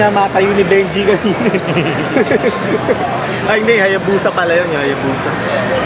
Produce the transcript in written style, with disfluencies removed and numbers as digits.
nga matayo ni Benji kanina. Ay hindi, Hayabusa pala yun, Hayabusa.